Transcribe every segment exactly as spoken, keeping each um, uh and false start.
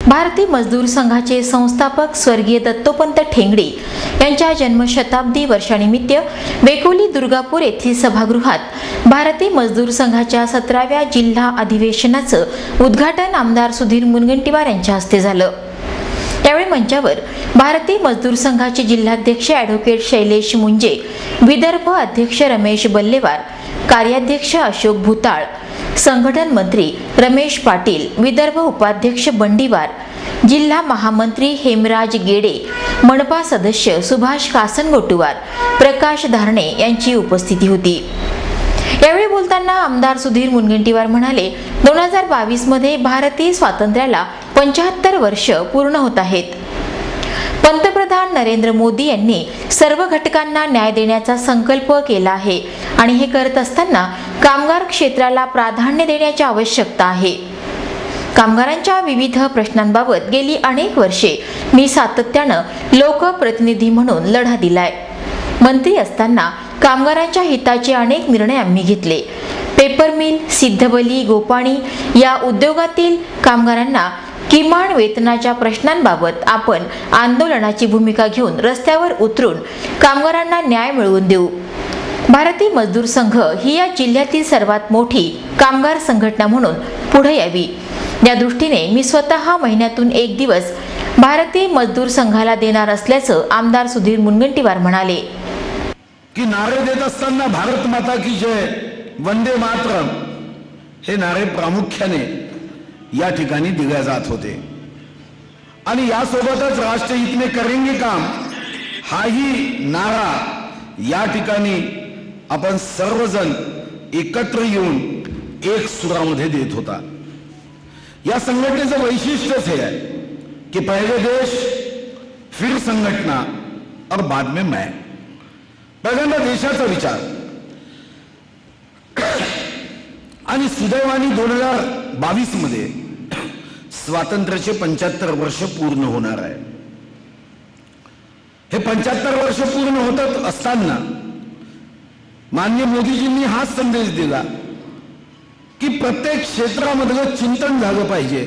भारतीय मजदूर संघाचे संस्थापक स्वर्गीय दत्तोपंत ठेंगडे यांच्या जन्मशताब्दी वर्षानिमित्त वेकोली दुर्गापूर येथील सभागृहात भारतीय मजदूर संघाच्या सतराव्या जिल्हा अधिवेशनाचं उद्घाटन आमदार सुधीर मुनगंटीवार यांच्या हस्ते झालं। यावेळी मंचावर भारतीय मजदूर संघाचे जिल्हाध्यक्ष ॲडव्होकेट शैलेश मुंजे, विदर्भ अध्यक्ष रमेश बल्लेवार, कार्याध्यक्ष अशोक भुताळ, संघटन मंत्री रमेश पाटील, विदर्भ उपाध्यक्ष बंडीवार, जिल्हा महामंत्री हेमराज गेडे, मनपा सदस्य सुभाष कासनगोटुवार, प्रकाश धारणे यांची उपस्थिती होती। यावेळी बोलताना आमदार सुधीर मुनगंटीवार म्हणाले, दोन हजार बावीस मध्ये भारतीय स्वातंत्र्याला पंच्याहत्तर वर्ष पूर्ण होत आहेत। पंतप्रधान नरेंद्र मोदी यांनी सर्व घटकांना न्याय देण्याचा संकल्प केला आहे आणि हे करत असताना कामगार क्षेत्राला प्राधान्य देण्याची आवश्यकता आहे। कामगारांच्या विविध प्रश्नांबाबत गेली अनेक वर्षे मी सातत्याने लोकप्रतिनिधी म्हणून लढा दिलाय। मंत्री असताना कामगारांच्या हिताचे अनेक निर्णय आम्ही घेतले। पेपर मिल, सिद्धबली, गोपाणी या उद्योगातील कामगारांना किमान वेतनाच्या प्रश्नांबाबत आपण आंदोलनाची भूमिका घेऊन रस्त्यावर उतरून कामगारांना न्याय मिळवून देऊ। भारतीय मजदूर संघ ही या जिल्ह्यातील सर्वात मोठी कामगार संघटना म्हणून पुढे यावी, या दृष्टीने मी स्वतः महिन्यातून एक दिवस भारतीय मजदूर संघाला देणार असल्याचं आमदार सुधीर मुनगंटीवार म्हणाले। की नारे देत असताना भारत माता की जय, वंदे मातरम हे नारे प्रामुख्याने या ठिकाणी दिले जात होते आणि यासोबतच राष्ट्रहित में करेंगे काम हाही नारा या ठिकाणी आपण सर्वजण एकत्र येऊन एक सुरामध्ये देत होता। या संघटनेचं वैशिष्ट्यच हे आहे की पहले देश फिर संघटना और बाद में मैं। पहिल्यांदा देशाचा विचार आणि सुदैवाने दोन हजार बावीस मध्ये स्वातंत्र्याचे पंच्याहत्तर वर्ष पूर्ण होणार आहे। हे पंच्याहत्तर वर्ष पूर्ण होत असताना माननीय मोदीजींनी हाच संदेश दिला की प्रत्येक क्षेत्रामधलं चिंतन झालं पाहिजे,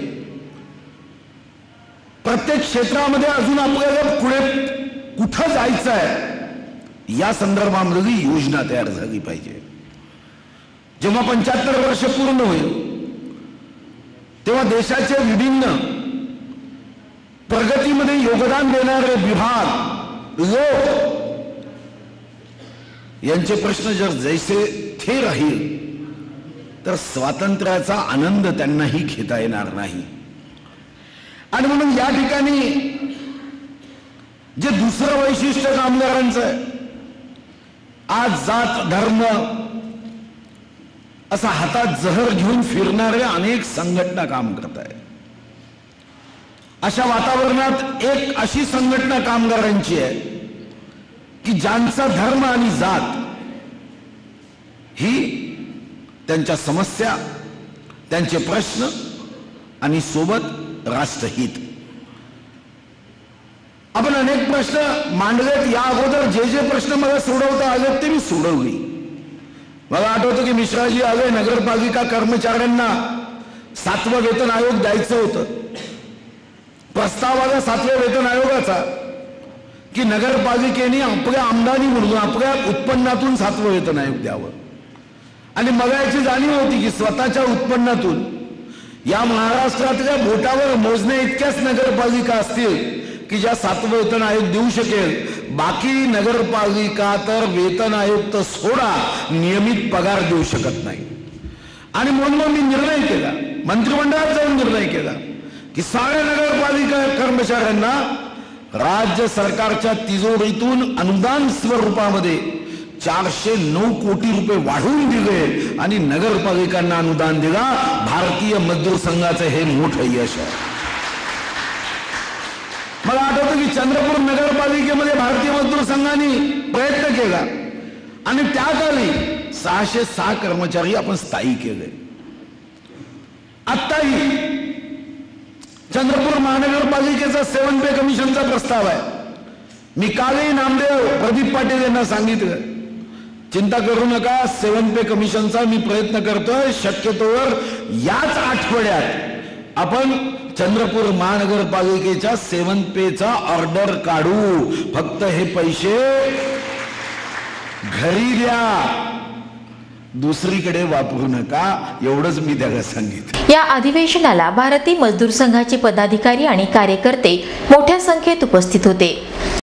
प्रत्येक क्षेत्रामध्ये अजून आपल्याला पुढे कुठं जायचं आहे या संदर्भामध्ये योजना तयार झाली पाहिजे। जेव्हा पंच्याहत्तर वर्ष पूर्ण होईल तेव्हा देशाचे विभिन्न प्रगतीमध्ये योगदान देणारे विभाग, लोक यांचे प्रश्न जर जैसे थे राहील तर स्वातंत्र्याचा आनंद त्यांनाही घेता येणार नाही। आणि म्हणून या ठिकाणी जे दुसरं वैशिष्ट्य कामगारांचं आहे, आज जात धर्म असा हातात जहर घेऊन फिरणारे अनेक संघटना काम करत आहेत। अशा वातावरणात एक अशी संघटना कामगारांची आहे की ज्यांचा धर्म आणि जात ही त्यांच्या समस्या, त्यांचे प्रश्न आणि सोबत राष्ट्रहित। आपण अनेक प्रश्न मांडलेत, या अगोदर जे जे प्रश्न मला सोडवता आले ते मी सोडवली। मला आठवतं की मिश्राजी आले, नगरपालिका कर्मचाऱ्यांना सातवं वेतन आयोग द्यायचं होतं। प्रस्ताव आला सातव्या वेतन आयोगाचा की नगरपालिकेने आपल्या आमदानी म्हणून आपल्या उत्पन्नातून सातवं वेतन आयोग द्यावं। आणि मला याची जाणीव होती की स्वतःच्या उत्पन्नातून या महाराष्ट्रातल्या बोटावर मोजण्या इतक्याच नगरपालिका असतील की ज्या सातवं वेतन आयोग देऊ शकेल। बाकी नगरपालिका तर वेतन आयोग तर सोडा, नियमित पगार देऊ शकत नाही। आणि म्हणून मी निर्णय केला, मंत्रिमंडळात जाऊन निर्णय केला की साऱ्या नगरपालिका कर्मचाऱ्यांना राज्य सरकारच्या तिजोरीतून अनुदान स्वरूपामध्ये चारशे नऊ कोटी रुपये वाढवून दिले आणि नगरपालिकांना अनुदान दिला। भारतीय मजदूर संघाचं हे मोठं यश आहे। मला आठवतं की चंद्रपूर नगरपालिकेमध्ये भारतीय मजदूर संघाने प्रयत्न केला आणि त्याकाळी सहाशे सहा कर्मचारी आपण स्थायी केले। आत्ताही चंद्रपूर महानगरपालिकेचा सेवन पे कमिशनचा प्रस्ताव आहे। मी कालही नामदेव प्रदीप पाटील यांना सांगितलं, चिंता करू नका, सेवन पे कमिशनचा मी प्रयत्न करतोय। शक्यतोवर याच आठवड्यात आपण चंद्रपूर महानगरपालिकेच्या सेवन पेचा ऑर्डर काढू, फक्त हे पैसे घरी द्या, दुसरीकडे वापरू नका, एवढंच मी त्याला सांगितलं। या अधिवेशनाला भारतीय मजदूर संघाचे पदाधिकारी आणि कार्यकर्ते मोठ्या संख्येत उपस्थित होते।